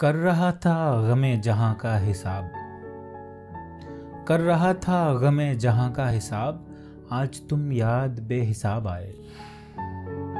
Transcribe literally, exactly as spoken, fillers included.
कर रहा था गमे जहां का हिसाब, कर रहा था गमे जहां का हिसाब, आज तुम याद बेहिसाब आए।